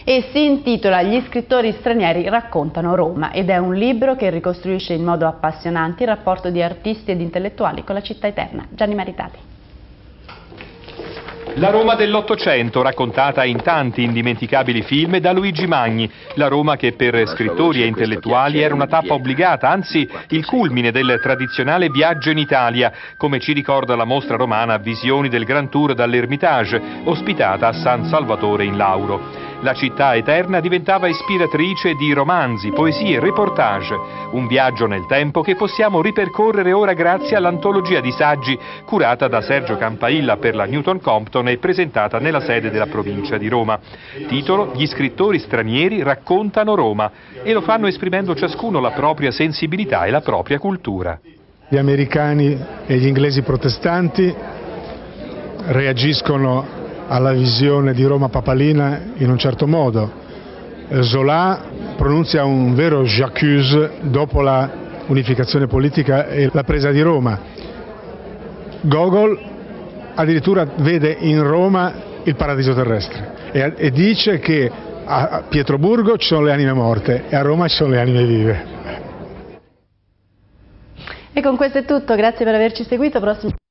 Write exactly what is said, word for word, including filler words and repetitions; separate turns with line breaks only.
e si intitola Gli scrittori stranieri raccontano Roma ed è un libro che ricostruisce in modo appassionante il rapporto di artisti ed intellettuali con la città eterna. Gianni Maritati.
La Roma dell'Ottocento, raccontata in tanti indimenticabili film da Luigi Magni. La Roma che per scrittori e intellettuali era una tappa obbligata, anzi il culmine del tradizionale viaggio in Italia, come ci ricorda la mostra romana Visioni del Grand Tour dall'Ermitage, ospitata a San Salvatore in Lauro. La città eterna diventava ispiratrice di romanzi, poesie, reportage, un viaggio nel tempo che possiamo ripercorrere ora grazie all'antologia di saggi curata da Sergio Campailla per la Newton Compton e presentata nella sede della provincia di Roma. Titolo: Gli scrittori stranieri raccontano Roma, e lo fanno esprimendo ciascuno la propria sensibilità e la propria cultura.
Gli americani e gli inglesi protestanti reagiscono alla visione di Roma papalina in un certo modo. Zola pronunzia un vero j'accuse dopo la unificazione politica e la presa di Roma. Gogol addirittura vede in Roma il paradiso terrestre e, e dice che a Pietroburgo ci sono le anime morte e a Roma ci sono le anime vive.
E con questo è tutto, grazie per averci seguito. Prossimo...